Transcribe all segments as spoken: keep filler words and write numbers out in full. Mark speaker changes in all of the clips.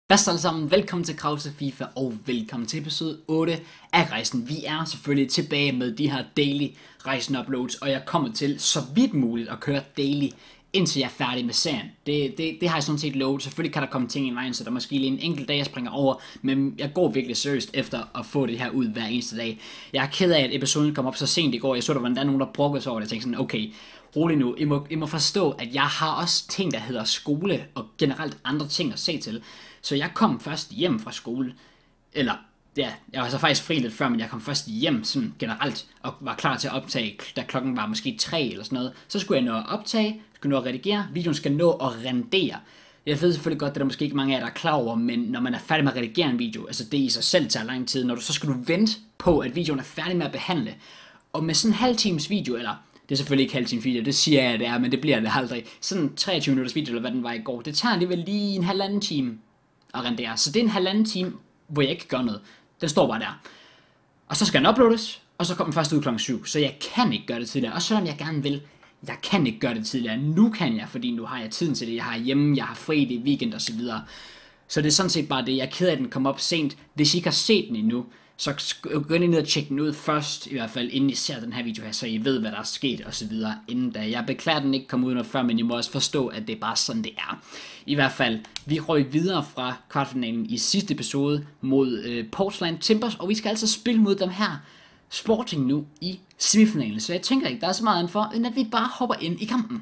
Speaker 1: Hvad så alle sammen, velkommen til Krause FIFA og velkommen til episode otte af rejsen. Vi er selvfølgelig tilbage med de her daily rejsen uploads, og jeg kommer til så vidt muligt at køre daily, indtil jeg er færdig med serien. Det, det, det har jeg sådan set lovet. Selvfølgelig kan der komme ting i vejen, så der måske lige en enkelt dag jeg springer over, men jeg går virkelig seriøst efter at få det her ud hver eneste dag. Jeg er ked af, at episoden kom op så sent i går. Jeg så, der var der nogen, der brokkede sig over det. Jeg tænkte sådan, okay, rolig nu. I må, I må forstå, at jeg har også ting, der hedder skole, og generelt andre ting at se til. Så jeg kom først hjem fra skole, eller ja, jeg var så faktisk fri lidt før, men jeg kom først hjem sådan generelt, og var klar til at optage, da klokken var måske tre eller sådan noget. Så skulle jeg nå at optage, skulle nå at redigere, videoen skal nå at rendere. Jeg ved selvfølgelig godt, det er der måske ikke mange af jer, der er klar over, men når man er færdig med at redigere en video, altså det i sig selv tager lang tid, når du så skal du vente på, at videoen er færdig med at behandle. Og med sådan en halv times video, eller det er selvfølgelig ikke halv times video, det siger jeg, det er, men det bliver det aldrig. Sådan treogtyve minutters video, eller hvad den var i går, det tager alligevel lige en halvanden time at rendere. Så det er en halvanden time, hvor jeg ikke gør noget. Den står bare der. Og så skal den uploades, og så kommer den først ud klokken syv. Så jeg kan ikke gøre det tidligere. Og selvom jeg gerne vil, jeg kan ikke gøre det tidligere. Nu kan jeg, fordi nu har jeg tiden til det. Jeg har hjemme, jeg har fri, det er weekend og så videre. Så det er sådan set bare det. Jeg er ked af, at den kom op sent. Hvis I ikke har set den endnu, så gå ind og tjekke den ud først, i hvert fald inden I ser den her video her, så I ved, hvad der er sket og så videre inden da. Jeg beklager, den ikke kom ud noget før, men I må også forstå, at det er bare sådan, det er. I hvert fald, vi røg videre fra kvartfinalen i sidste episode mod øh, Portland Timbers, og vi skal altså spille mod dem her Sporting nu i semifinalen. Så jeg tænker ikke, der er så meget for, end at vi bare hopper ind i kampen.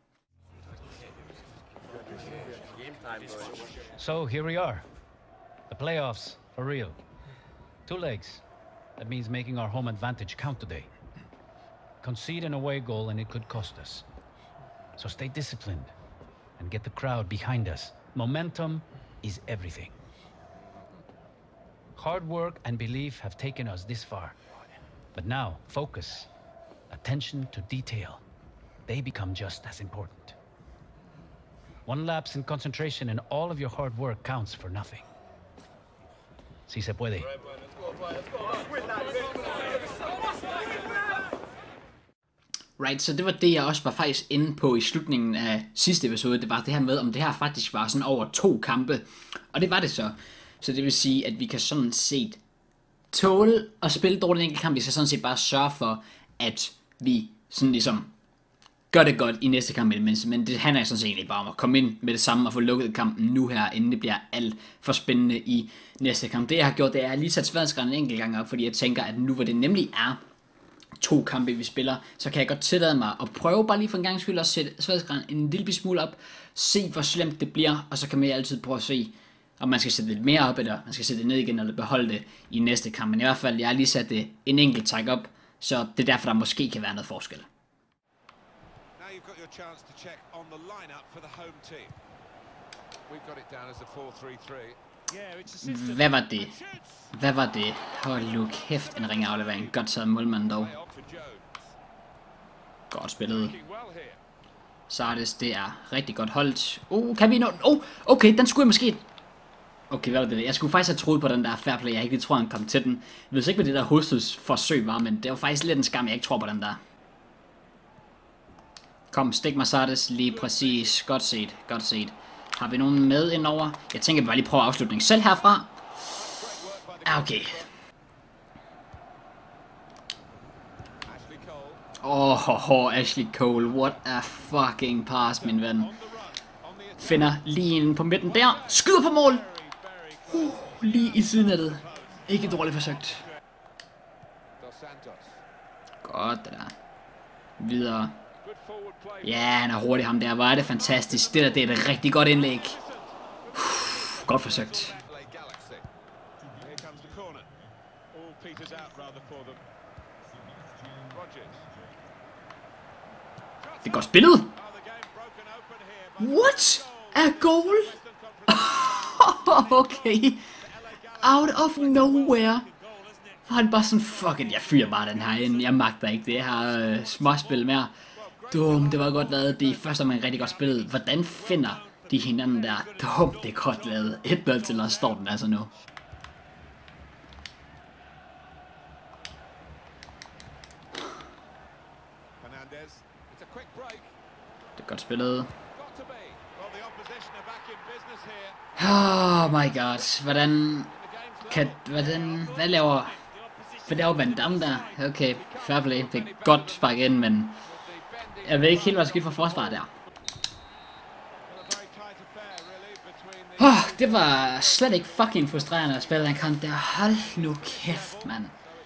Speaker 2: So here we are, the playoffs for real. Two legs. That means making our home advantage count today. Concede an away goal and it could cost us. So stay disciplined and get the crowd behind us. Momentum is everything. Hard work and belief have taken us this far. But now, focus, attention to detail, they become just as important. One lapse in concentration and all of your hard work counts for nothing. Si se puede.
Speaker 1: Right, så det var det, jeg også var faktisk inde på i slutningen af sidste episode. Det var det her med, om det her faktisk var sådan over to kampe. Og det var det så. Så det vil sige, at vi kan sådan set tåle at spille dårligt en enkelt kamp. Vi skal sådan set bare sørge for, at vi sådan ligesom gør det godt i næste kamp. Men det handler sådan set egentlig bare om at komme ind med det samme og få lukket kampen nu her, inden det bliver alt for spændende i næste kamp. Det jeg har gjort, det er, at jeg lige sat sværdesgraden en enkelt gang op, fordi jeg tænker, at nu hvor det nemlig er to kampe, vi spiller, så kan jeg godt tillade mig at prøve bare lige for en gang skyld at sætte sværdesgraden en lille smule op, se hvor slemt det bliver, og så kan man altid prøve at se, om man skal sætte lidt mere op, eller man skal sætte det ned igen, eller beholde det i næste kamp. Men i hvert fald, jeg har lige sat det en enkelt træk op, så det er derfor, der måske kan være noget forskel.
Speaker 3: You've got your chance to check on the lineup for the home team. We've got it down as a four three three.
Speaker 1: Hvad var det? Hvad var det? Hold nu kæft, en ringe aflevering. Godt taget målmanden dog. Godt spillet. Sardes, det er rigtig godt holdt. Oh, kan vi nå? Oh, okay, den skulle jeg måske... Okay, hvad var det? Jeg skulle faktisk have troet på den der fair play. Jeg ikke tror, han kom til den. Jeg ved ikke, hvad det der hovedstødsforsøg var, men det var faktisk lidt en skam, jeg ikke tror på den der. Kom, stik mig Sardes, lige præcis. Godt set, godt set. Har vi nogen med indover? Jeg tænker, vi bare lige prøve afslutningen selv herfra. Ja, okay. Åh, oh, oh, Ashley Cole. What a fucking pass, min ven. Finder lige en på midten der. Skyder på mål. Uh, lige i siden af det. Ikke dårligt forsøgt. Godt, det der. Videre. Ja, han er hurtig ham der. Hvor er det fantastisk. Det der, det er et rigtig godt indlæg. Uf, godt forsøgt. Det er godt spillet. What? A goal? Okay. Out of nowhere. Og han bare sådan, fuck it, jeg fyrer bare den her ind. Jeg magter ikke det her øh, småspil mere. Dum, det var godt lavet. Det er først, om man rigtig godt spillet. Hvordan finder de hinanden der? Dum, det er godt lavet. et nul til, og står den altså nu. Det er godt spillet. Oh my god. Hvordan... Kan... Hvordan... Hvad laver... Hvad laver Van Damme der? Okay, fair play. Det er godt spark ind, men... Jeg ved ikke helt, hvad der skete for forsvaret der. Oh, det var slet ikke fucking frustrerende at spille den kamp der. Hold nu kæft, mand.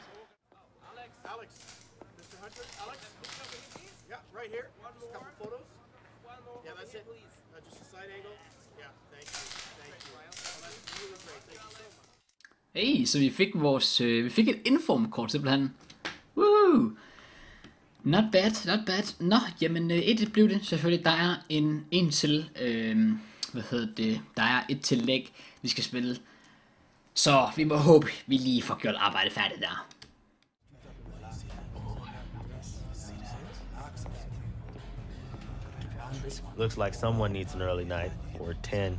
Speaker 1: Hey, så vi fik vores, øh, vi fik et informkort simpelthen. Woo! Not bad, not bad. Nå, jamen øh, et blev det selvfølgelig. Der er en, en til, øh, hvad hedder det, der er et tillæg, vi skal spille. Så vi må håbe, vi lige får gjort arbejdet færdigt der.
Speaker 4: Looks like someone needs an early night, or ten.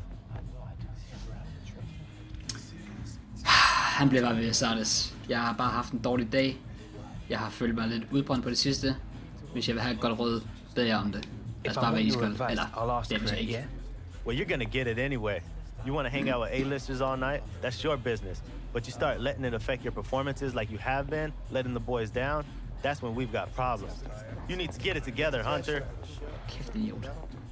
Speaker 1: Han bliver bare ved at startes. Jeg har bare haft en dårlig dag. Jeg har følt mig lidt udbrændt på det sidste. Hvis jeg vil have et godt råd, beder jeg om det. Lad os bare være iskold. Eller, det er det ikke.
Speaker 4: Well, you're gonna get it anyway. You want to hang out with A-listers all night? That's your business. But you start letting it affect your performances like you have been, letting the boys down, that's when we've got problems. You need to get it together, Hunter.
Speaker 1: Kæft, idiot.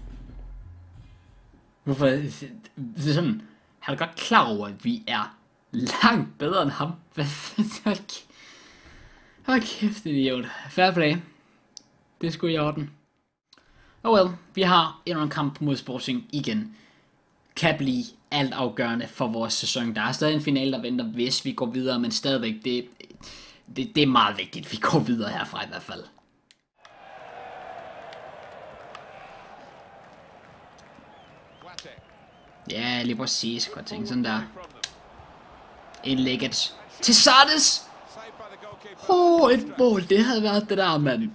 Speaker 1: Hvorfor? Det er sådan, han er godt klar over, at vi er langt bedre end ham. Hvad fanden? Hold kæft, idiot. Fair play. Det skulle i orden. Oh well, vi har endnu en kamp mod Sporting igen. Kan blive alt afgørende for vores sæson. Der er stadig en finale, der venter, hvis vi går videre, men stadigvæk, det, det, det er meget vigtigt, vi går videre herfra i hvert fald. Ja, lige præcis. Godt tænke sådan der. Indlægget til Sardes. Åh, oh, et mål. Det havde været det der, mand.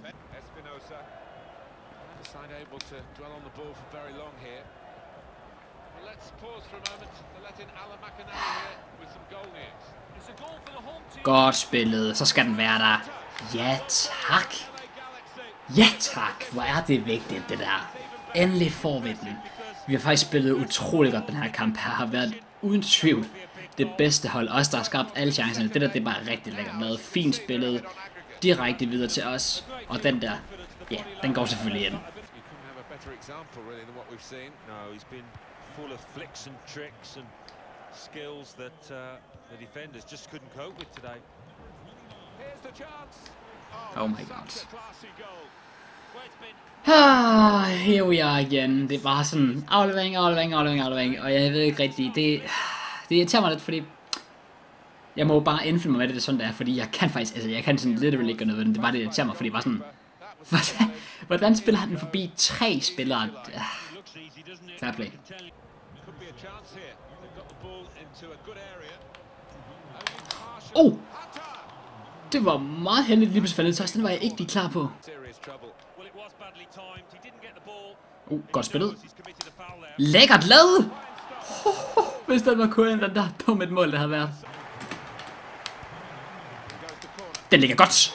Speaker 1: Godt spillet. Så skal den være der. Ja, tak. Ja, tak. Hvor er det vigtigt, det der. Endelig får vi den. Vi har faktisk spillet utrolig godt den her kamp. Her har været uden tvivl det bedste hold. Også der har skabt alle chancerne. Det der, det er bare rigtig lækkert lavet. Fint spillet. Direkte videre til os. Og den der, ja, den går selvfølgelig ind. Oh my god. Ah, here we are igen. Det er bare sådan aflevering, aflevering, aflevering, aflevering. Og jeg ved ikke rigtigt, det, det irriterer mig lidt, fordi jeg må bare indfinde mig med det, det er sådan der, fordi jeg kan faktisk, altså jeg kan sådan literally ikke gøre noget ved den. Det er bare det, irriterer mig, fordi det var sådan, hvordan, hvordan spiller han den forbi tre spillere? Ah, fair play. Oh! Det var meget heldigt lige pludselig faldet til os. Den var jeg ikke lige klar på. Uh, godt spillet. Lækkert lavet! Oh, oh, hvis den var kun den der dumme et mål, der havde været. Den ligger godt.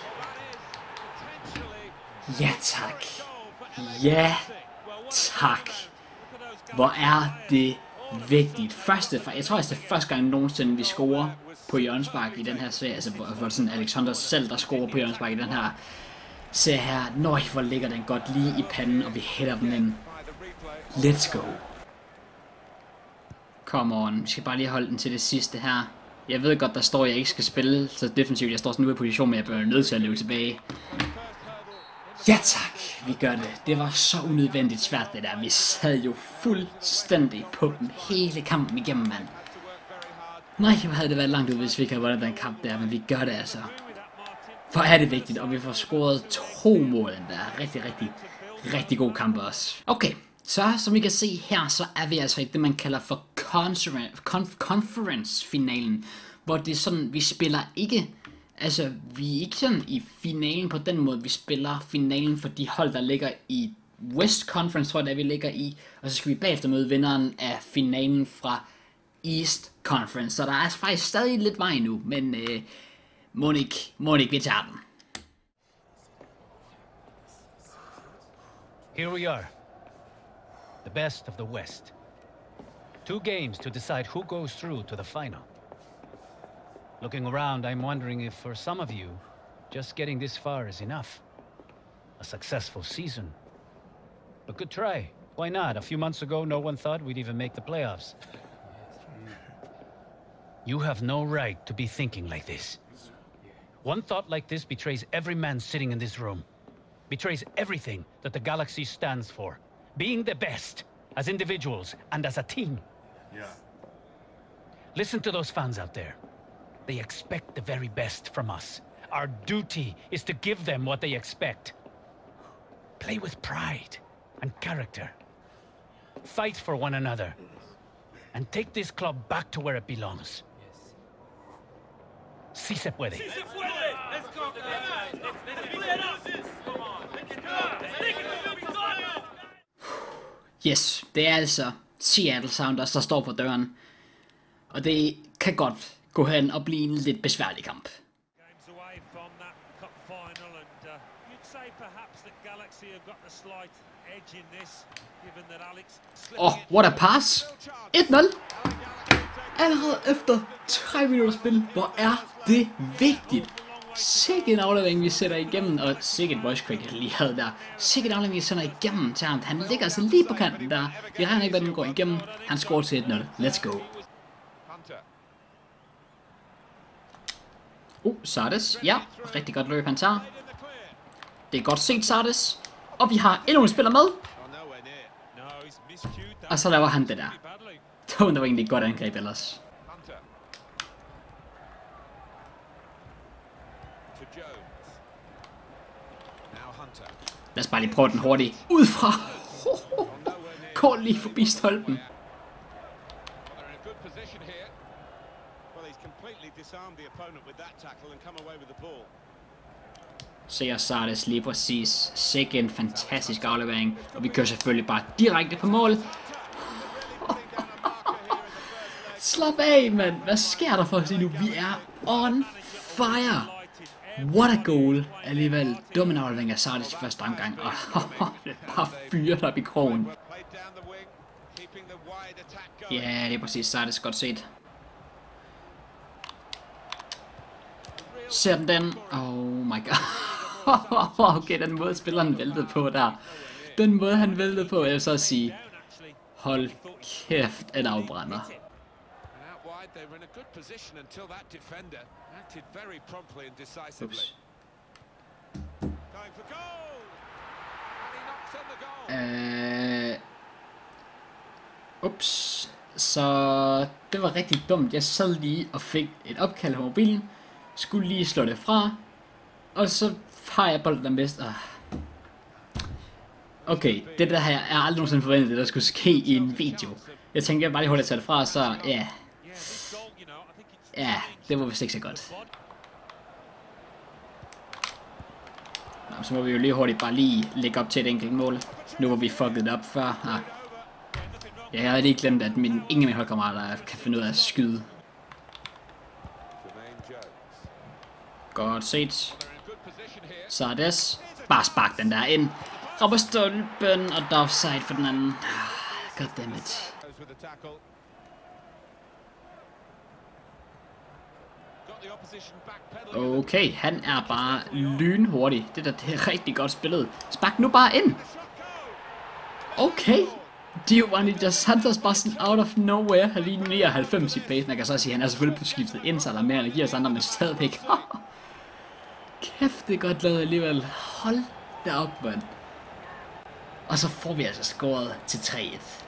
Speaker 1: Ja, tak. Ja, tak. Hvor er det vigtigt. Første, jeg tror, det er første gang nogensinde, vi scorer på hjørnespark i den her serie. Altså, hvor, hvor sådan Alexander selv, der scorer på hjørnespark i den her serie her. Nøj, hvor ligger den godt lige i panden, og vi hætter den ind. Let's go. Come on. Vi skal bare lige holde den til det sidste her. Jeg ved godt, der står, at jeg ikke skal spille så defensivt. Jeg står sådan ude i position, men jeg bliver nødt til at løbe tilbage. Ja tak, vi gør det. Det var så unødvendigt svært det der. Vi sad jo fuldstændig på den hele kampen igennem, mand. Nej, hvor havde det været langt ud, hvis vi ikke havde vundet den kamp der, men vi gør det altså. For er det vigtigt, og vi får scoret to mål der. Rigtig, rigtig, rigtig god kamp også. Okay, så som I kan se her, så er vi altså i det, man kalder for conference-finalen. Hvor det er sådan, vi spiller ikke, altså vi er ikke sådan i finalen på den måde, vi spiller finalen for de hold, der ligger i West Conference, tror jeg, der vi ligger i. Og så skal vi bagefter møde vinderen af finalen fra East Conference. Så der er faktisk stadig lidt vej nu, men øh, må ikke, må ikke vi tager den.
Speaker 2: Here we are. The best of the West. Two games to decide who goes through to the final. Looking around, I'm wondering if for some of you, just getting this far is enough. A successful season. But good try. Why not? A few months ago, no one thought we'd even make the playoffs. You have no right to be thinking like this. One thought like this betrays every man sitting in this room. Betrays everything that the Galaxy stands for. Being the best, as individuals and as a team.
Speaker 5: Yeah.
Speaker 2: Listen to those fans out there. They expect the very best from us. Our duty is to give them what they expect. Play with pride and character. Fight for one another. And take this club back to where it belongs. Si se puede.
Speaker 6: Si se puede! Let's go, guys! Let's play it up! Come on! Let's go! Stick it to the victoria!
Speaker 1: Yes, det er altså Seattle Sounders, der står for døren. Og det kan godt gå hen og blive en lidt besværlig kamp. Åh, oh, what a pass! et nul! Allerede efter tre minutter spil. Hvor er det vigtigt! Sikke en aflevering, vi sætter igennem, og sikke et voice crack, jeg lige havde der. Sikke en aflevering, vi sender igennem til ham. Han ligger altså lige på kanten der. Vi regner ikke, hvad den går igennem. Han scorer til et nul. Let's go. Uh, Sardes. Ja, rigtig godt løb, han tager. Det er godt set, Sardes. Og vi har endnu en spiller med. Og så laver han det der. Det var egentlig et godt angreb ellers. Lad os bare lige prøve den hurtigt. Udfra. Kål lige forbi stolpen. Ser Sardes lige præcis. Sikke en fantastisk aflevering. Og vi kører selvfølgelig bare direkte på mål. Slap af, mand. Hvad sker der for os lige nu? Vi er on fire. What a goal. Alligevel dum en aflevering af Sardes i første omgang. Og det er bare fyret op i krogen. Ja, det er præcis Sardes. Godt set. Ser den den? Oh my god. Okay, den måde spilleren væltede på der. Den måde han væltede på, jeg vil så sige. Hold kæft, en afbrænder. Ups. Uh, ups. Så det var rigtig dumt. Jeg sad lige og fik et opkald på mobilen. Skulle lige slå det fra. Og så har jeg bolden der bedst. Okay, det der her er aldrig nogensinde forventet, det der skulle ske i en video. Jeg tænkte, jeg bare lige hurtigt tage det fra, så ja. Ja, det var vist ikke så godt. Nå, så må vi jo lige hurtigt bare lige lægge op til et enkelt mål. Nu hvor vi fucket det op før. Ah. Ja, jeg havde lige glemt, at min, ingen af mine holdkammerater kan finde ud af at skyde. Godt set. Sardes. Bare spark den der ind. Rapper stolpen, og der er offside for den anden. Goddammit. Okay, han er bare lynhurtig. Det der, det er rigtig godt spillet. Spark nu bare ind. Okay. Giovanni Dos Santos bare sådan out of nowhere. Han lige nioghalvfems i pace. Man kan så sige, at han er selvfølgelig på skiftet ind, så der er mere energi og andre, men stadigvæk. Kæft, det er godt lavet alligevel. Hold da op, mand. Og så får vi altså scoret til tre et.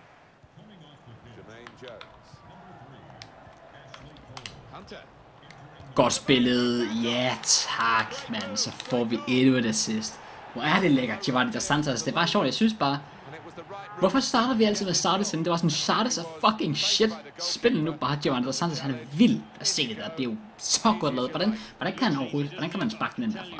Speaker 1: Godt spillet. Ja, tak, mand. Så får vi endnu et assist. Hvor er det lækkert, Giovanni Dos Santos. Det er bare sjovt, jeg synes bare. Hvorfor starter vi altid med Sardes? Det var sådan, Sardes er fucking shit. Spil nu bare Giovanni Dos Santos. Han er vild at se det der. Det er jo så godt lavet. Hvordan, hvordan kan han overhovedet? Hvordan kan man sparke den ind derfra?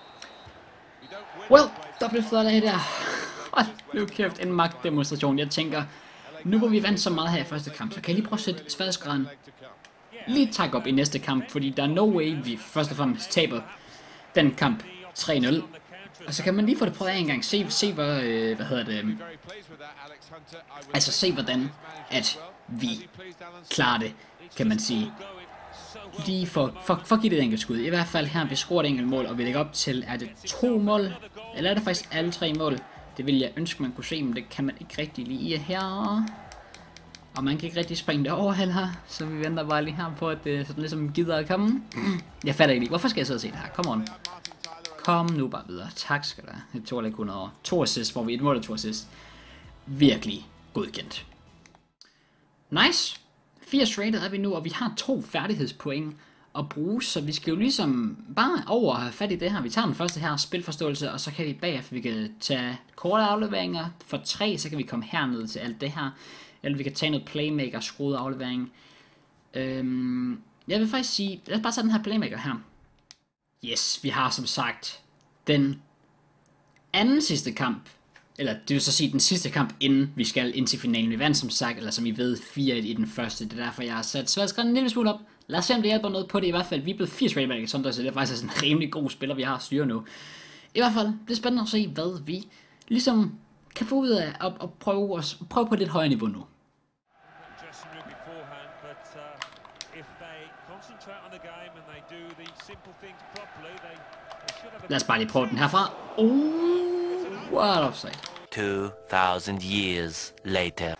Speaker 1: Well, dobbelt flot af der. Hold nu kæft, en magtdemonstration. Jeg tænker, nu hvor vi vandt så meget her i første kamp, så kan jeg lige prøve at sætte sværhedsgraden lige tak op i næste kamp. Fordi der er no way, vi først og fremmest taber den kamp tre nul. Og så kan man lige få det prøvet af en gang. Se, se hvor, øh, hvad hedder det, altså se hvordan, at vi klarer det, kan man sige. Lige for, for, for at give det et enkelt skud. I hvert fald her, vi scorer et enkelt mål, og vi lægger op til, er det to mål? Eller er det faktisk alle tre mål? Det vil jeg ønske, man kunne se, men det kan man ikke rigtig lige her. Og man kan ikke rigtig springe det over heller, så vi venter bare lige her på, at det sådan ligesom gider at komme. Jeg fatter ikke lige, hvorfor skal jeg sidde og se det her? Kom on. Kom nu bare videre. Tak skal du have. Det tog ikke hundrede år. To assist, hvor vi et mål og to assist. Virkelig godkendt. Nice. firs rated er vi nu, og vi har to færdighedspoint at bruge, så vi skal jo ligesom bare over have fat i det her. Vi tager den første her, spilforståelse, og så kan vi bagefter, vi kan tage korte afleveringer. For tre, så kan vi komme herned til alt det her. Eller vi kan tage noget playmaker, skruet aflevering. Øhm, jeg vil faktisk sige, lad os bare tage den her playmaker her. Yes, vi har som sagt den anden sidste kamp. Eller det vil så sige den sidste kamp, inden vi skal ind til finalen. Vi vandt som sagt, eller som I ved, fire et i den første. Det er derfor, jeg har sat sværdesgraden en lille smule op. Lad os se, om det hjælper noget på det. I hvert fald, vi er blevet firs rated, så det er faktisk sådan en rimelig god spiller, vi har at styre nu. I hvert fald, det er spændende at se, hvad vi ligesom kan få ud af at, at prøve, at prøve på et lidt højere niveau nu. Lad os bare lige prøve den herfra. Uh, what offside.
Speaker 5: Two thousand years later.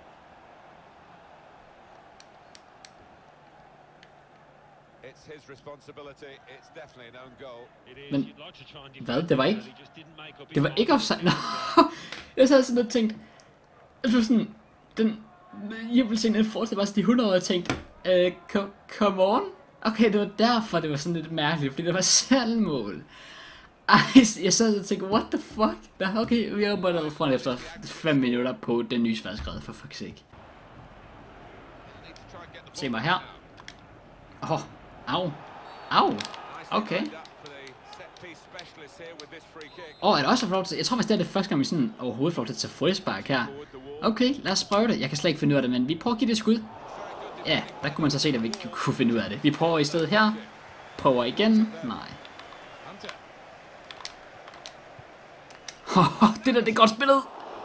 Speaker 1: Men hvad? Det var ikke? Det var ikke offside? Nå, jeg sad sådan og tænkte, det var sådan, den jubelscene, den fortsatte bare sådan i hundrede år, og tænkte, uh, come on? Okay, det var derfor, det var sådan lidt mærkeligt, fordi det var selvmål. Ej, jeg sad og tænkte, what the fuck? Da, okay, vi er bare foran efter fem minutter på den nye sværdesgrad, for fuck's sake. Se mig her. Åh, oh, au, au, okay. Åh, oh, er det også flot til? Jeg tror faktisk, det er det første gang, vi sådan overhovedet får til at tage frispark her. Okay, lad os prøve det. Jeg kan slet ikke finde ud af det, men vi prøver at give det et skud. Ja, der kunne man så se, at vi kunne finde ud af det. Vi prøver i stedet her. Prøver igen. Nej. Det der, det er godt spillet.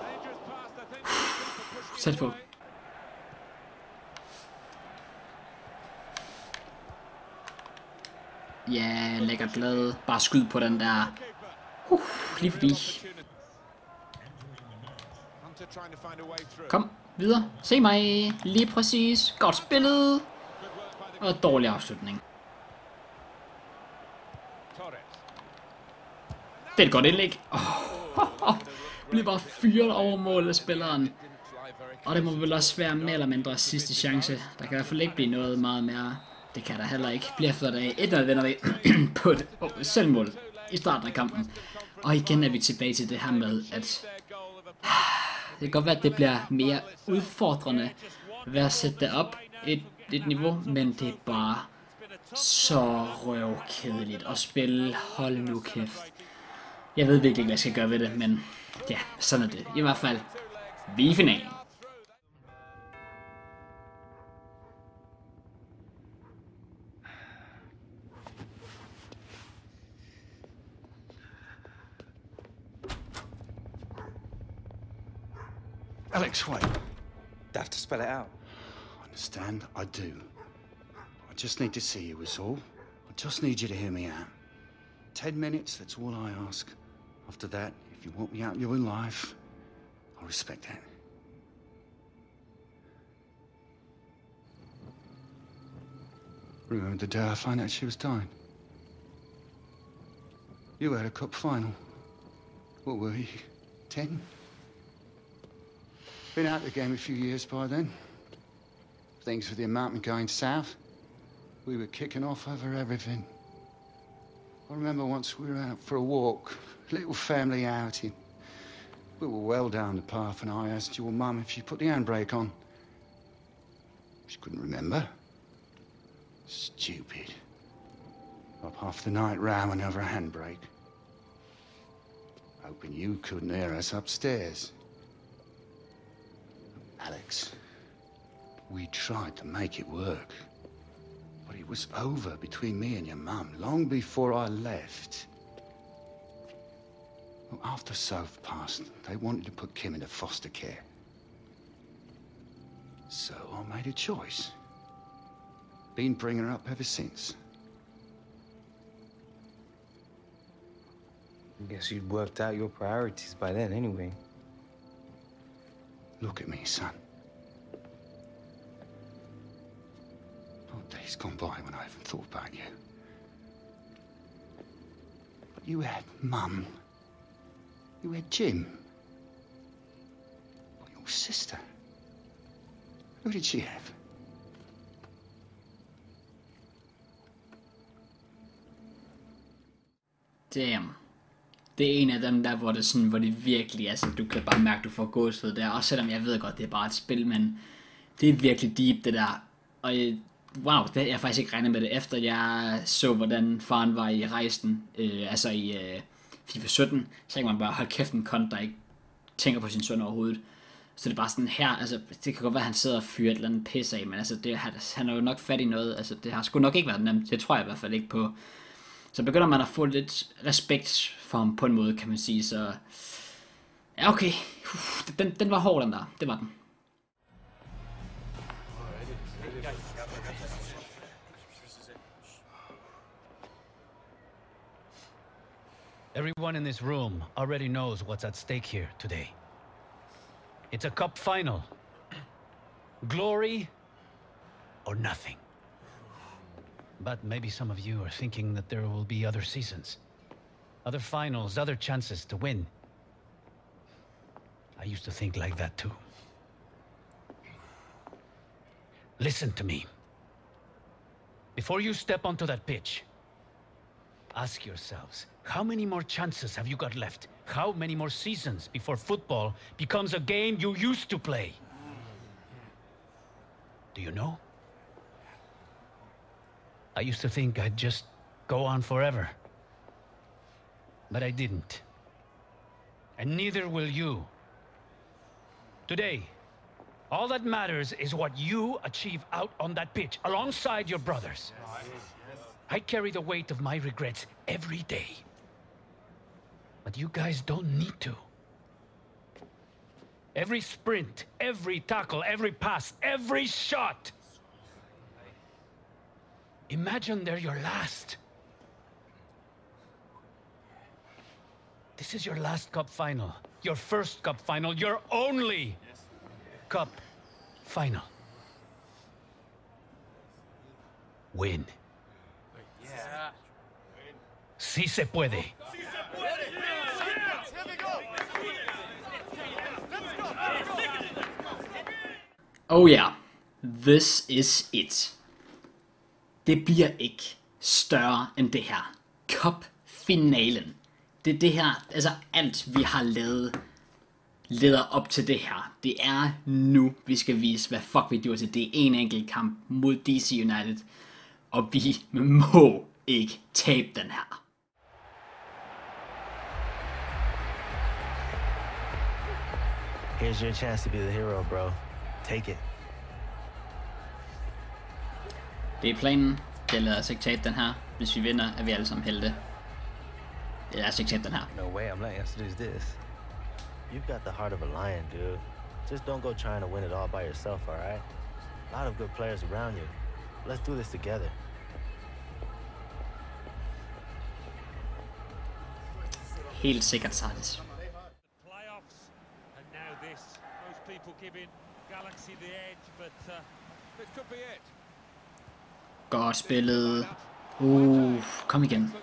Speaker 1: Sæt på. Ja, lækker glad. Bare skyd på den der. Uh, lige forbi. Kom, videre. Se mig. Lige præcis. Godt spillet. Og dårlig afslutning. Det er et godt indlæg. Oh, oh, oh. Bliver bare fyret over målet af spilleren. Og det må vel også være mere eller mindre sidste chance. Der kan i hvert fald ikke blive noget meget mere. Det kan der heller ikke. Bliver efter dag et nul vinder vi på et oh, selvmål i starten af kampen. Og igen er vi tilbage til det her med, at det kan godt være, at det bliver mere udfordrende ved at sætte det op et, et niveau, men det er bare så røvkedeligt at spille. Hold nu kæft. Jeg ved virkelig ikke, hvad jeg skal gøre ved det, men ja, sådan er det. I hvert fald, vi er i finalen.
Speaker 7: Alex, wait.
Speaker 8: I have to spell it out.
Speaker 7: I understand, I do. I just need to see you, is all. I just need you to hear me out. Ten minutes, that's all I ask. After that, if you want me out of your life, I'll respect that. Remember the day I found out she was dying? You had a cup final. What were you, ten? Been out of the game a few years by then. Things with the amount going south. We were kicking off over everything. I remember once we were out for a walk, little family outing. We were well down the path and I asked your mum if she put the handbrake on. She couldn't remember. Stupid. Up half the night rowing over a handbrake. Hoping you couldn't hear us upstairs. Alex, we tried to make it work. But it was over between me and your mum long before I left. Well, after Soph passed, they wanted to put Kim into foster care. So I made a choice. Been bringing her up ever since.
Speaker 8: I guess you'd worked out your priorities by then anyway.
Speaker 7: Look at me, son. Not days gone by when I haven't thought about you. But you had Mum. You had Jim. But your sister. Who did she have?
Speaker 1: Damn. Det er en af dem der, hvor det sådan, hvor det virkelig, altså du kan bare mærke, du får gåsehud der. Også selvom jeg ved godt, det er bare et spil, men det er virkelig deep det der. Og wow, det, jeg har faktisk ikke regnet med det, efter jeg så, hvordan faren var i rejsen, øh, altså i øh, FIFA sytten, så kan man bare holde kæft en kont, der ikke tænker på sin søn overhovedet. Så det er bare sådan her, altså det kan godt være, at han sidder og fyrer et eller andet pisse af, men altså det, han er jo nok fat i noget, altså det har sgu nok ikke været nemt, det tror jeg i hvert fald ikke på. Så begynder man at få lidt respekt for ham på en måde, kan man sige, så ja okay, Uf, den, den var hård den der, det var den.
Speaker 2: Everyone in this room already knows what's at stake here today. It's a cup final. Glory or nothing. But maybe some of you are thinking that there will be other seasons, other finals, other chances to win. I used to think like that too. Listen to me. Before you step onto that pitch, ask yourselves, how many more chances have you got left? How many more seasons before football becomes a game you used to play? Do you know? I used to think I'd just go on forever. But I didn't. And neither will you. Today, all that matters is what you achieve out on that pitch, alongside your brothers. I carry the weight of my regrets every day. But you guys don't need to. Every sprint, every tackle, every pass, every shot. Imagine they're your last. This is your last cup final. Your first cup final. Your only cup final. Win.
Speaker 6: Yeah.
Speaker 2: Sí se puede.
Speaker 1: Oh yeah, this is it. Det bliver ikke større end det her. Cup-finalen. Det er det her, altså alt vi har lavet, leder op til det her. Det er nu, vi skal vise, hvad fuck vi gjorde til. Det er en enkelt kamp mod D C United. Og vi må ikke tabe den her.
Speaker 4: Here's your chance to be the hero, bro. Take it.
Speaker 1: Det er planen. Jeg lader os ikke tabe den her. Hvis vi vinder, er vi alle sammen helte. Jeg lader os ikke tabe den her.
Speaker 8: No way, I'm letting us lose this.
Speaker 4: You've got the heart of a lion, dude. Just don't go trying to win it all by yourself, all right? A lot of good players around you. Let's do this together.
Speaker 1: Helt sikkert, Sardis.
Speaker 6: Playoffs, and now this. Most people giving Galaxy the edge, but uh,
Speaker 3: This could be it.
Speaker 1: Godt spillet. Uh, kom igen.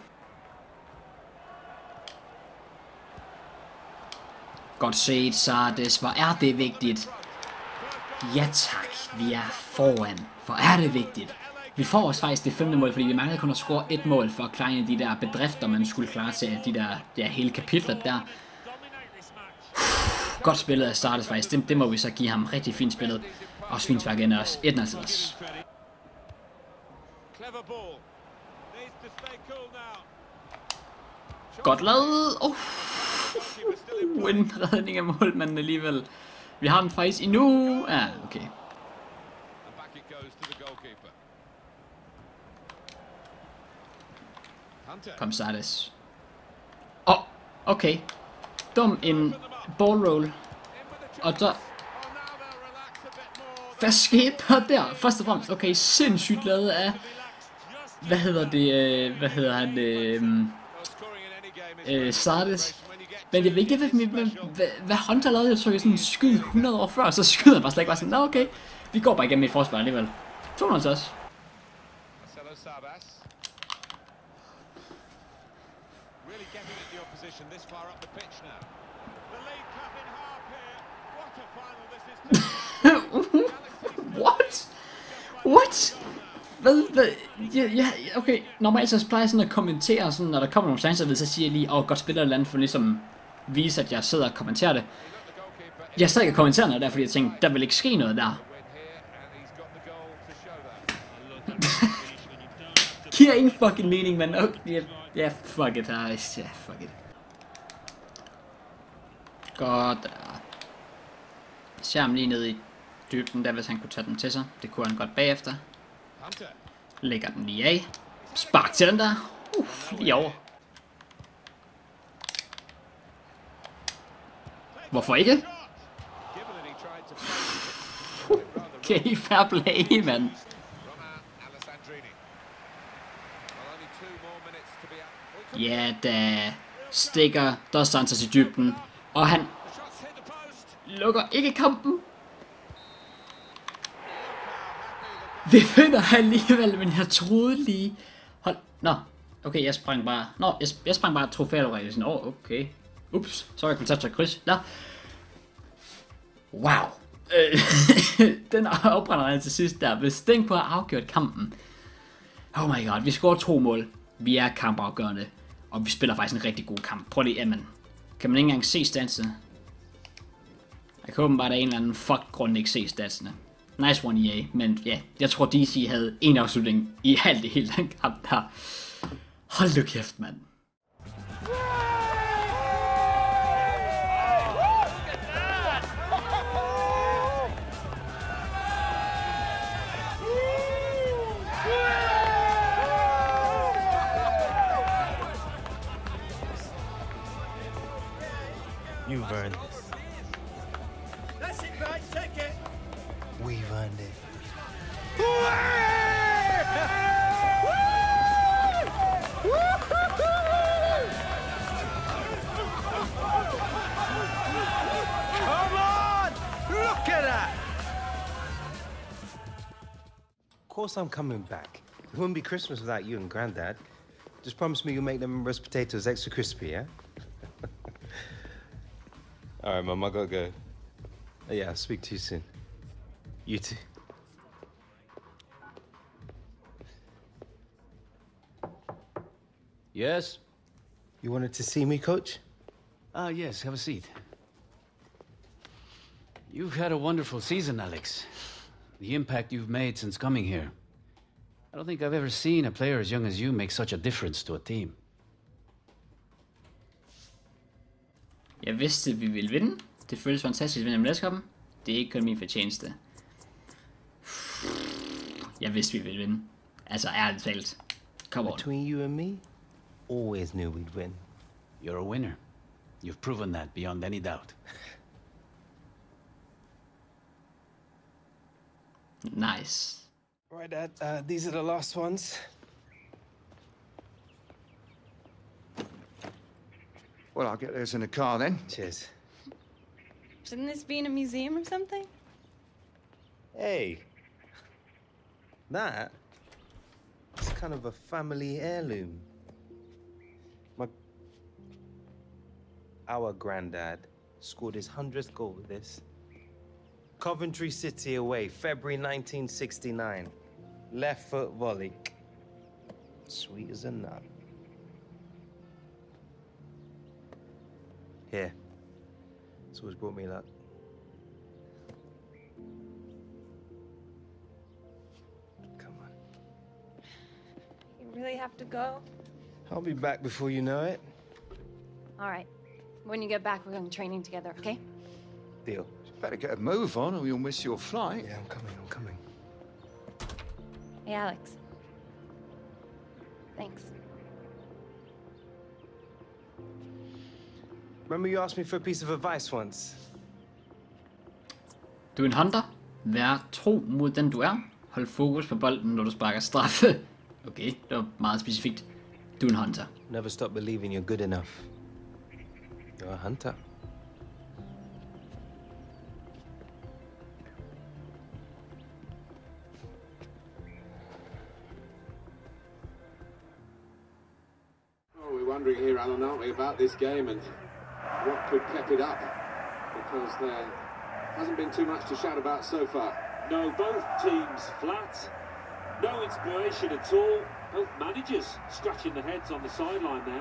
Speaker 1: Godt set, Sardis. Hvor er det vigtigt. Ja tak, vi er foran. Hvor er det vigtigt. Vi får også faktisk det femte mål, fordi vi manglede kun at score et mål for at klare en af de der bedrifter, man skulle klare til de der, der hele kapitlet der. Uff, godt spillet af Sardis faktisk. Det, det må vi så give ham. Rigtig fint spillet. Og fint svagt igen også. et nul til os. Godt lavet. Oh. En redning af målmanden alligevel. Vi har den faktisk endnu. Ja, ah, okay. Kom, Sardis. Åh, oh, okay. dum en ball roll. Og der... Hvad skete der der? Først og fremmest, okay, sindssygt lavet af... Hvad hedder det? Øh, hvad hedder han? Øh, øh, Sardes. Men jeg ved ikke, hvad, hvad, hvad, hvad Hunter lavede. Jeg tror, jeg sådan skyd hundrede år før, så skyder han bare slet ikke bare sådan, nå okay, vi går bare igennem et forsvar alligevel. to hundrede til os. What? What? Hvad? Hvad? Ja, ja, okay. Normalt så plejer jeg sådan at kommentere, sådan, når der kommer nogle chancer ved, så siger jeg lige, åh, oh, godt spiller et eller andet, for ligesom vise, at jeg sidder og kommenterer det. Jeg sad ikke og kommenterer noget der, fordi jeg tænkte, der vil ikke ske noget der. Giver ingen fucking mening, men okay, ja, yeah, fuck it, ja, yeah, fuck it. Godt der. Ser ham lige ned i dybden der, hvis han kunne tage den til sig. Det kunne han godt bagefter. Lægger den lige af. Spark til den der. Uff, lige over. Hvorfor ikke? Okay, fair play, mand. Ja, da stikker Dos Santos i dybden. Og han lukker ikke kampen. Vi finder alligevel, men jeg troede lige... Hold... Nå, okay, jeg sprang bare... Nå, jeg, jeg sprang bare trofæalrækken. Sådan, åh, oh, okay. Ups, så jeg kunne tage kryds. Nå. Wow. Den afbrænder han til sidst der. Hvis den kunne have afgjort kampen. Oh my god, vi scorer to mål. Vi er kampafgørende. Og vi spiller faktisk en rigtig god kamp. Prøv lige, jamen. Kan man ikke engang se statsene? Jeg kan åbenbart af en eller anden fuck grund ikke se statsene. Nice one, E A. Men ja, jeg tror D C havde en afslutning i alt det hele den kamp der. Hold nu kæft, mand.
Speaker 8: You've earned this.
Speaker 6: That's it, right? Take it.
Speaker 8: We've earned it.
Speaker 6: Come on! Look at that!
Speaker 8: Of course I'm coming back. It wouldn't be Christmas without you and Granddad. Just promise me you'll make them roast potatoes extra crispy, yeah? All right, Mum, I gotta go. Oh, yeah, I'll speak to you soon. You too.
Speaker 2: Yes?
Speaker 8: You wanted to see me, Coach?
Speaker 2: Ah, yes, have a seat. You've had a wonderful season, Alex. The impact you've made since coming here. I don't think I've ever seen a player as young as you make such a difference to a team.
Speaker 1: Jeg vidste, at vi ville vinde. Det føles fantastisk at vinde M L S-koppen. Det er ikke kun min fortjeneste. Jeg vidste, vi ville vinde. Altså, ærligt talt. Come on.
Speaker 8: Between you and me, always knew we'd win.
Speaker 2: You're a winner. You've proven that beyond any doubt.
Speaker 1: Nice.
Speaker 8: Right, Dad, uh, these are the last ones.
Speaker 7: Well, I'll get those in the car then.
Speaker 8: Cheers.
Speaker 9: Shouldn't this be in a museum or something?
Speaker 8: Hey. That? It's kind of a family heirloom. My... Our granddad scored his hundredth goal with this. Coventry City away, February nineteen sixty-nine. Left foot volley. Sweet as a nut. Here. It's always brought me luck. Come on.
Speaker 9: You really have to go?
Speaker 8: I'll be back before you know it.
Speaker 9: All right. When you get back, we're going training together, okay?
Speaker 8: Deal.
Speaker 7: Better get a move on or you'll miss your flight.
Speaker 8: Yeah, I'm coming, I'm coming.
Speaker 9: Hey, Alex. Thanks.
Speaker 8: Remember you asked me for a piece of advice once?
Speaker 1: Du er en hunter. Vær tro mod den du er. Hold fokus på bolden, når du sparker straffe. Okay, det var meget specifikt. Du er en hunter.
Speaker 8: Never stop believing you're good enough. You're a hunter.
Speaker 10: Oh, we're wondering here, Alan, aren't we, about this game and what could keep it up? Because there hasn't been too much to shout about so far.
Speaker 6: No, both teams flat. No inspiration at all. Both managers scratching their heads on the sideline there.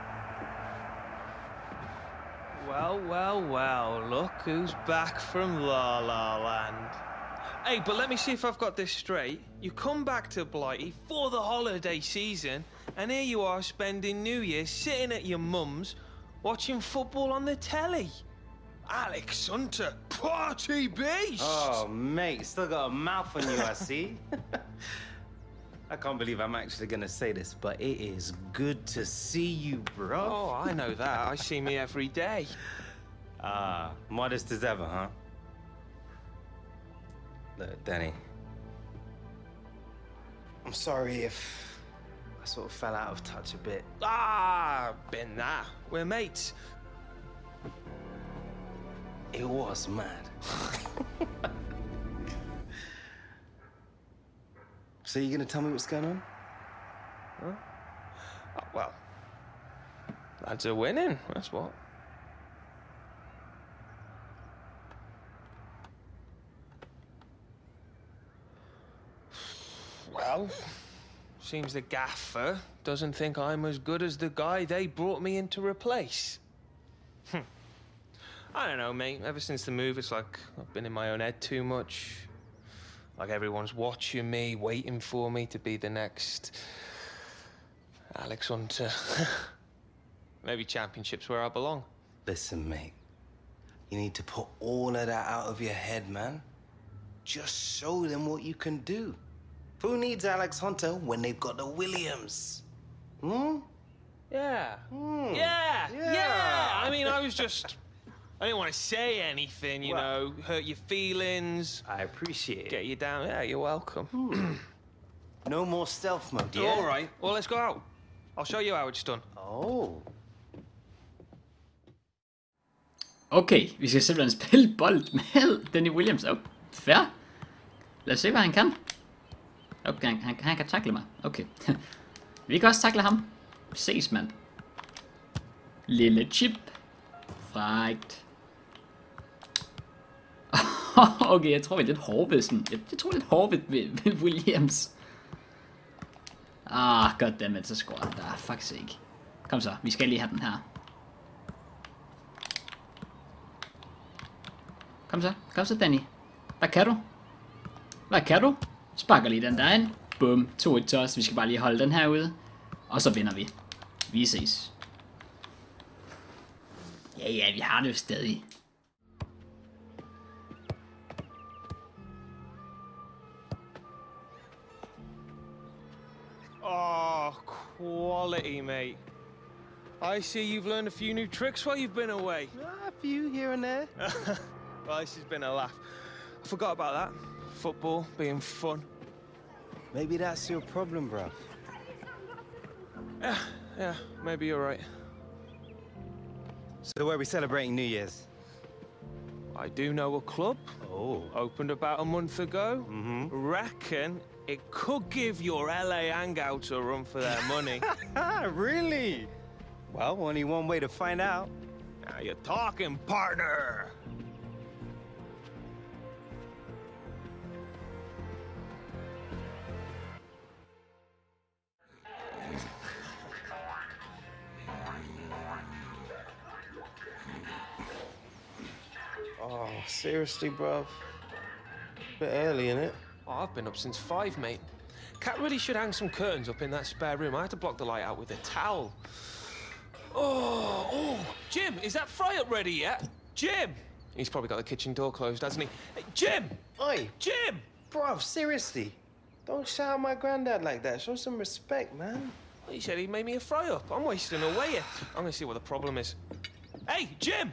Speaker 11: Well, well, well, look who's back from La La Land. Hey, but let me see if I've got this straight. You come back to Blighty for the holiday season, and here you are spending New Year sitting at your mum's, watching football on the telly. Alex Hunter, party beast!
Speaker 8: Oh, mate, still got a mouth on you, I see. I can't believe I'm actually gonna say this, but it is good to see you, bro.
Speaker 11: Oh, I know that. I see me every day.
Speaker 8: Ah, modest as ever, huh? Look, Danny, I'm sorry if I sort of fell out of touch a bit.
Speaker 11: Ah, been that. We're mates.
Speaker 8: It was mad. So you gonna tell me what's going on?
Speaker 11: Huh? Oh, well, lads are winning, that's what. Well, seems the gaffer doesn't think I'm as good as the guy they brought me in to replace. Hm. I don't know, mate. Ever since the move, it's like I've been in my own head too much. Like everyone's watching me, waiting for me to be the next Alex Hunter. Maybe championship's where I belong.
Speaker 8: Listen, mate. You need to put all of that out of your head, man. Just show them what you can do. Who needs Alex Hunter when they've got the Williams? Hmm?
Speaker 11: Yeah.
Speaker 8: Hmm.
Speaker 11: Yeah.
Speaker 8: Yeah.
Speaker 11: Yeah. I mean, I was just... I didn't want to say anything, you
Speaker 8: Well-
Speaker 11: know, hurt your feelings.
Speaker 8: I appreciate it.
Speaker 11: Get you down. Yeah, you're welcome.
Speaker 8: No more stealth mode, yeah?
Speaker 11: All right. Well, let's go out. I'll show you how it's done.
Speaker 8: Oh.
Speaker 1: Okay, vi skal simpelthen spille bold med Danny Williams. Oh, fair. Lad os se, hvad han kan. Okay, han, han, han kan takle mig. Okay. Vi kan også takle ham. Ses, mand. Lille chip. Frækt. Okay, jeg tror, vi er lidt hårde ved sådan. Jeg, jeg tror, lidt hårde ved, ved Williams. Ah, goddammit, så scorer han der. Fuck sake. Kom så, vi skal lige have den her. Kom så, kom så, Danny. Hvad kan du? Hvad kan du? Sparker lige den der ind. Bum, to et toss. Vi skal bare lige holde den her ude. Og så vinder vi. Vi ses. Ja, ja, vi har det jo stadig.
Speaker 11: Oh, quality, mate. I see you've learned a few new tricks while you've been away.
Speaker 8: A few here and there.
Speaker 11: Well, this has been a laugh. I forgot about that. Football being fun.
Speaker 8: Maybe that's your problem, bruv.
Speaker 11: Yeah, yeah, maybe you're right.
Speaker 8: So where are we celebrating New Year's?
Speaker 11: I do know a club.
Speaker 8: Oh.
Speaker 11: Opened about a month ago.
Speaker 8: Mm-hmm.
Speaker 11: Reckon it could give your L A hangouts a run for their money.
Speaker 8: Really? Well, only one way to find out.
Speaker 11: Now you're talking, partner.
Speaker 8: Oh, seriously, bruv? Bit early, innit?
Speaker 11: Oh, I've been up since five, mate. Cat really should hang some curtains up in that spare room. I had to block the light out with a towel. Oh, oh, Jim, is that fry up ready yet? Jim! He's probably got the kitchen door closed, hasn't he? Hey, Jim!
Speaker 8: Oi!
Speaker 11: Jim!
Speaker 8: Bruv, seriously. Don't shout at my granddad like that. Show some respect, man.
Speaker 11: He said he made me a fry up. I'm wasting away here. I'm gonna see what the problem is. Hey, Jim!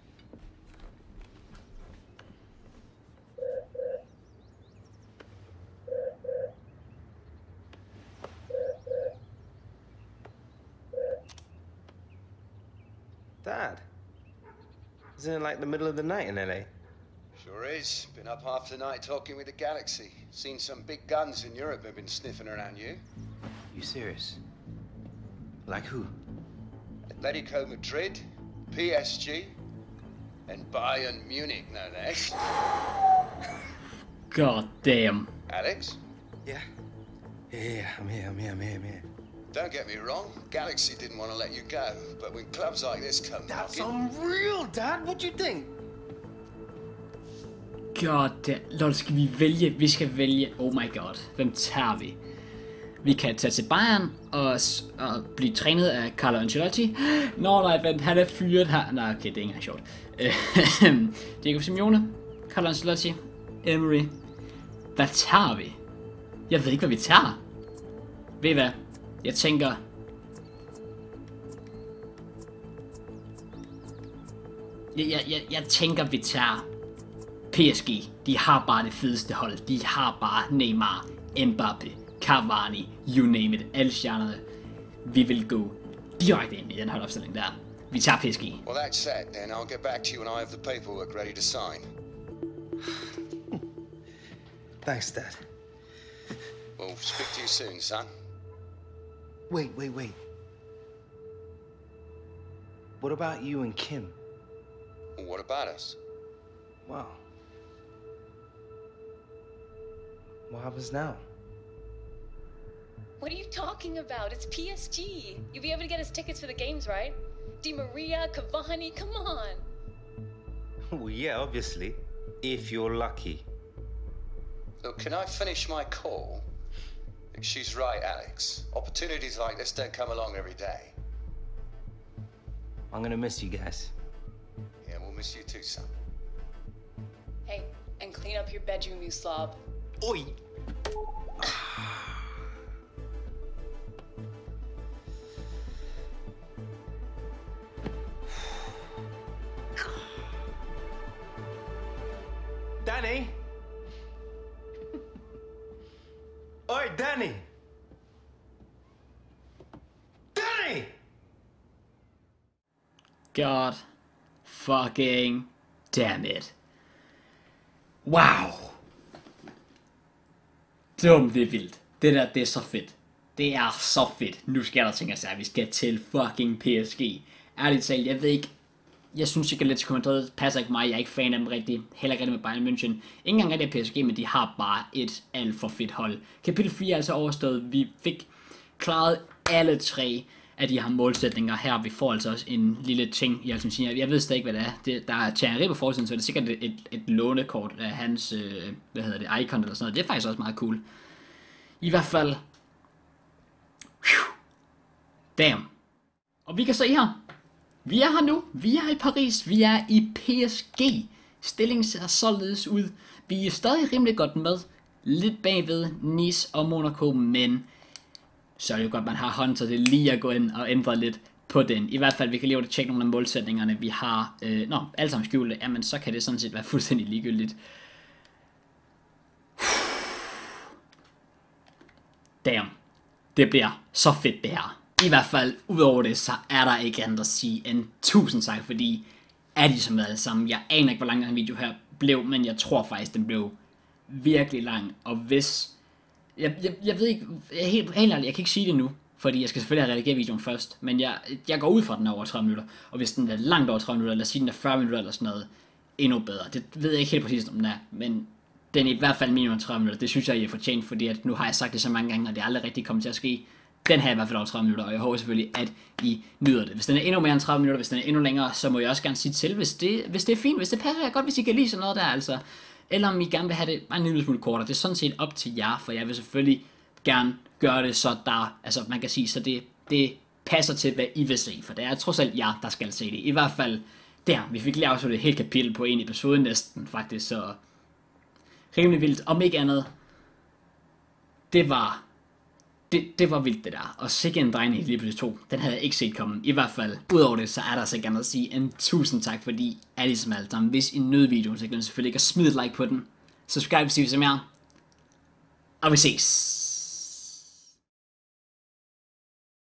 Speaker 8: Dad, isn't it like the middle of the night in L A?
Speaker 12: Sure is. Been up half the night talking with the Galaxy. Seen some big guns in Europe have been sniffing around you.
Speaker 8: You serious? Like who?
Speaker 12: Atletico Madrid, P S G, and Bayern Munich, no less.
Speaker 1: God damn.
Speaker 12: Alex?
Speaker 8: Yeah. Yeah, yeah, I'm here, I'm here, I'm here, I'm here.
Speaker 12: Don't get me wrong, Galaxy didn't want to let you go, but when clubs like this come
Speaker 8: That's
Speaker 12: knocking...
Speaker 8: unreal, Dad. What do you think?
Speaker 1: God damn. Lol, skal vi vælge? Vi skal vælge. Oh my god. Hvem tager vi? Vi kan tage til Bayern og, og blive trænet af Carlo Ancelotti. Nå nej, vent, han er fyret her. Nej, okay, det er ikke engang sjovt. Diego Simeone, Carlo Ancelotti, Emery. Hvad tager vi? Jeg ved ikke, hvad vi tager. Ved I hvad? Jeg tænker... Jeg, jeg, jeg, jeg tænker, vi tager P S G. De har bare det fedeste hold. De har bare Neymar, Mbappé, Cavani, you name it. Alle stjernerne. Vi vil gå direkte ind i den holdopstilling der. Vi tager P S G.
Speaker 12: Well, that's set, then. I'll get back to you when I have the paperwork ready to sign.
Speaker 8: Thanks, Dad.
Speaker 12: We'll speak to you soon, son.
Speaker 8: Wait, wait, wait. What about you and Kim?
Speaker 12: Well, what about us?
Speaker 8: Wow. What happens now?
Speaker 9: What are you talking about? It's P S G. You'll be able to get us tickets for the games, right? Di Maria, Cavani, come on.
Speaker 8: Well, yeah, obviously. If you're lucky.
Speaker 12: Look, can I finish my call? She's right, Alex. Opportunities like this don't come along every day.
Speaker 8: I'm gonna miss you guys.
Speaker 12: Yeah, we'll miss you too, son.
Speaker 9: Hey, and clean up your bedroom, you slob.
Speaker 8: Oi! Danny! Oi, Danny! Danny!
Speaker 1: God fucking damn it. Wow. Dum, det er vildt. Det der, det er så fedt. Det er så fedt. Nu skal der tænke sig, at vi skal til fucking P S G. Ærligt talt, jeg ved ikke. Jeg synes ikke, at Atletico Madrid passer ikke mig. Jeg er ikke fan af dem rigtig. Heller ikke rigtig med Bayern München. Ingen engang rigtig P S G, men de har bare et alt for fedt hold. Kapitel fire er altså overstået. Vi fik klaret alle tre af de her målsætninger her. Vi får altså også en lille ting i Argentina. Jeg ved stadig ikke, hvad det er. Det, der er Thierry på forsiden, så det er sikkert et, et, et lånekort af hans, øh, hvad hedder det, icon eller sådan noget. Det er faktisk også meget cool. I hvert fald. Damn. Og vi kan se her. Vi er her nu. Vi er i Paris. Vi er i P S G. Stillingen ser således ud. Vi er stadig rimelig godt med. Lidt bagved Nice og Monaco, men så er det jo godt, man har håndtet det lige at gå ind og ændre lidt på den. I hvert fald, vi kan lige tjekke nogle af målsætningerne, vi har. Øh, nå, alle sammen skjulte. Jamen, så kan det sådan set være fuldstændig ligegyldigt. Damn. Det bliver så fedt, det her. I hvert fald, udover det, så er der ikke andet at sige end tusind tak, fordi er de som alle sammen. Jeg aner ikke, hvor lang den video her blev, men jeg tror faktisk, den blev virkelig lang. Og hvis... Jeg, jeg, jeg ved ikke... Jeg, helt, helt ærligt, jeg kan ikke sige det nu, fordi jeg skal selvfølgelig have redigeret videoen først. Men jeg, jeg går ud fra, den er over tredive minutter. Og hvis den er langt over tredive minutter, eller sige den er fyrre minutter eller sådan noget, endnu bedre. Det ved jeg ikke helt præcis, om den er, men den er i hvert fald minimum tredive minutter. Det synes jeg, I er fortjent, fordi at nu har jeg sagt det så mange gange, og det er aldrig rigtig kommet til at ske. Den her er i hvert fald over tredive minutter, og jeg håber selvfølgelig, at I nyder det. Hvis den er endnu mere end tredive minutter, hvis den er endnu længere, så må jeg også gerne sige til, hvis det, hvis det er fint, hvis det passer jer godt, hvis I kan lide sådan noget der, altså. Eller om I gerne vil have det bare en lille smule kortere. Det er sådan set op til jer, for jeg vil selvfølgelig gerne gøre det, så der, altså man kan sige, så det, det passer til, hvad I vil se, for det er trods alt jer, der skal se det. I hvert fald, der, vi fik lige afsluttet et helt kapitel på en episode næsten, faktisk, så rimelig vildt. Om ikke andet, det var det, det var vildt det der. Og sikke en drejning i lige pludselig to. Den havde jeg ikke set komme. I hvert fald, udover det, så er der sikkert at sige en tusind tak, fordi er ligesom alt sammen. Hvis I nød videoen, så glem selvfølgelig ikke at smide et like på den. Subscribe, hvis I vil se mere. Og vi ses.